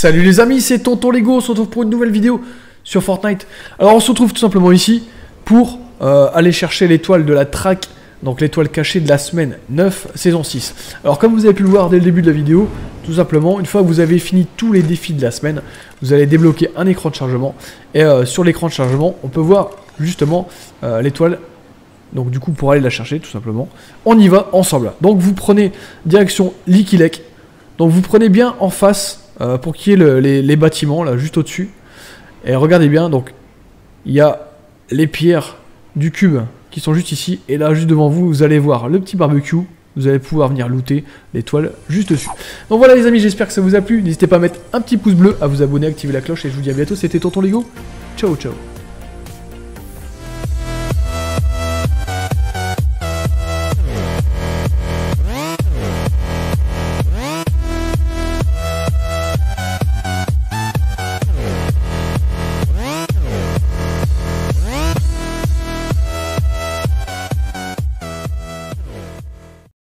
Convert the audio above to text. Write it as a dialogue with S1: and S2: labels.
S1: Salut les amis, c'est Tonton Lego, on se retrouve pour une nouvelle vidéo sur Fortnite. Alors on se retrouve tout simplement ici pour aller chercher l'étoile de la track, donc l'étoile cachée de la semaine 9, saison 6. Alors comme vous avez pu le voir dès le début de la vidéo, tout simplement, une fois que vous avez fini tous les défis de la semaine, vous allez débloquer un écran de chargement. Et sur l'écran de chargement, on peut voir justement l'étoile. Donc du coup, pour aller la chercher, tout simplement, on y va ensemble. Donc vous prenez direction Licky Lake. Donc vous prenez bien en face pour qu'il y ait les bâtiments, là, juste au-dessus. Et regardez bien, donc il y a les pierres du cube qui sont juste ici. Et là, juste devant vous, vous allez voir le petit barbecue. Vous allez pouvoir venir looter l'étoile juste dessus. Donc voilà les amis, j'espère que ça vous a plu. N'hésitez pas à mettre un petit pouce bleu, à vous abonner, activer la cloche. Et je vous dis à bientôt, c'était Tonton Lego. Ciao, ciao.